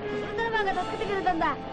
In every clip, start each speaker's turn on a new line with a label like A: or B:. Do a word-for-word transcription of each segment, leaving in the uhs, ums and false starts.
A: ウルトラマンが助けてくれたんだ。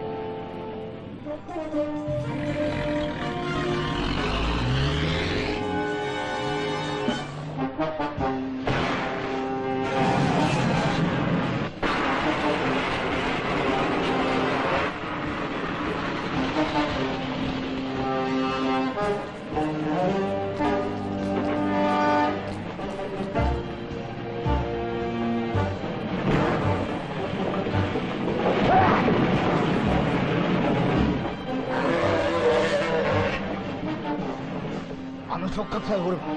B: あの直角さえおれば。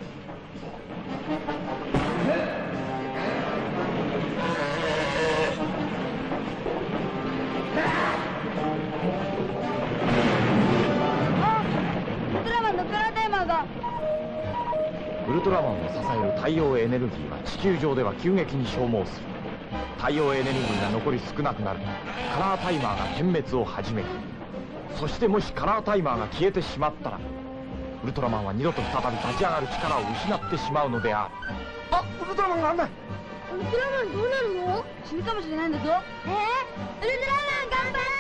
C: ウルトラマンを支える太陽エネルギーは地球上では急激に消耗する。太陽エネルギーが残り少なくなるとカラータイマーが点滅を始める。そしてもしカラータイマーが消えてしまったらウルトラマンは二度と再び立ち上がる力を失ってしまうのである。
B: あ、ウルトラマンがあんだ。
A: ウルトラマンどうなるの？死ぬかもしれないんだぞ。えー、ウルトラマン頑張れ！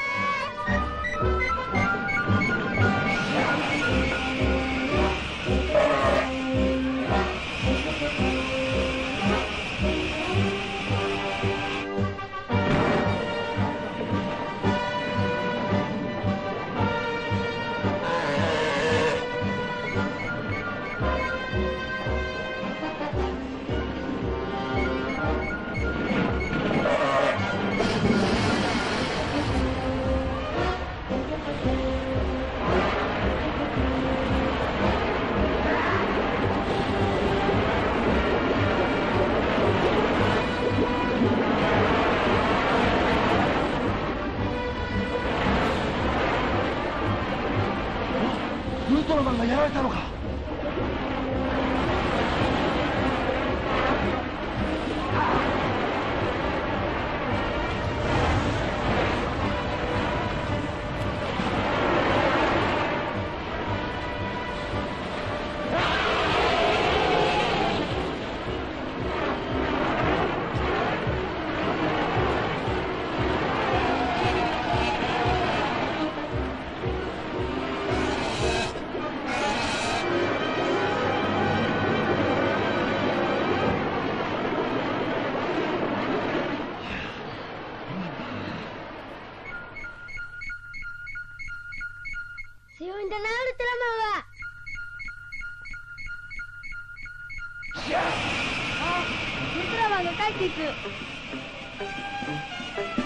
B: ウルトラマンがやられたのか。
A: 強いんだな、ウルトラマンは。あ、ウルトラマンが帰っていく。